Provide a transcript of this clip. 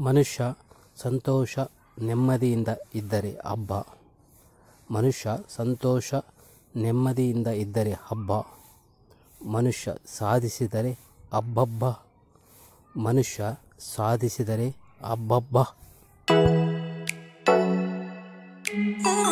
ಮನುಷ್ಯ ಸಂತೋಷ ನೆಮ್ಮದಿಯಿಂದ ಇದ್ದರೆ ಹಬ್ಬ. ಮನುಷ್ಯ ಸಂತೋಷ ನೆಮ್ಮದಿಯಿಂದ ಇದ್ದರೆ ಹಬ್ಬ. ಮನುಷ್ಯ ಸಾಧಿಸಿದರೆ ಅಬ್ಬಬ್ಬ. ಮನುಷ್ಯ ಸಾಧಿಸಿದರೆ ಅಬ್ಬಬ್ಬ.